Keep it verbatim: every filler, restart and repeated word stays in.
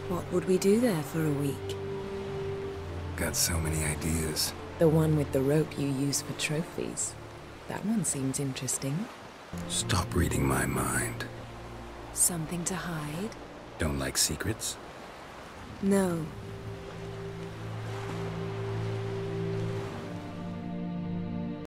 What would we do there for a week? Got so many ideas. The one with the rope you use for trophies. That one seems interesting. Stop reading my mind. Something to hide? Don't like secrets? No,